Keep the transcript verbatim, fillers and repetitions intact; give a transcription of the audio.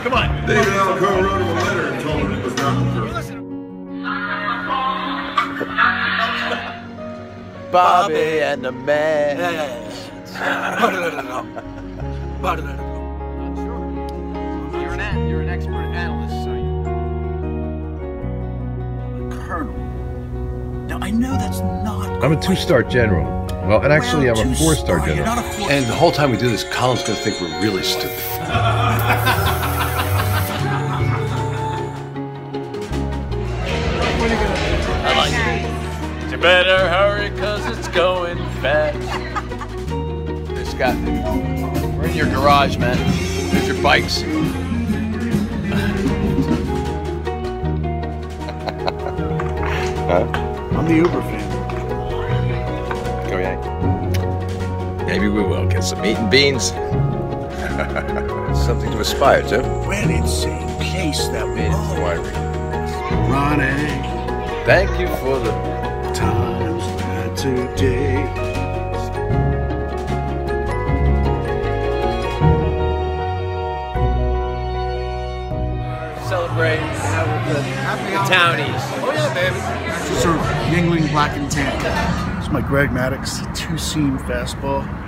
Come on. David Alcoa wrote him a letter and told him it was not true. Bobby and the man. Yeah, yeah, yeah. You're an, you're an expert analyst, so you... Colonel. Now, I know that's not... I'm a two-star general. Well, and actually, well, I'm a four-star general. general. Four And the whole time we do this, Colin's gonna think we're really stupid. I like it. You better hurry, cause it's going fast. This guy, we're in your garage, man. There's your bikes. Huh? I'm the Uber fan. Go Yank. Maybe we will get some meat and beans. Something to aspire to. What an insane place that Beans was. winery. Ronnie. Thank you for the Times like today. Celebrate with the, the townies. Oh yeah, baby. Sort of mingling black and tan. It's my Greg Maddux two-seam fastball.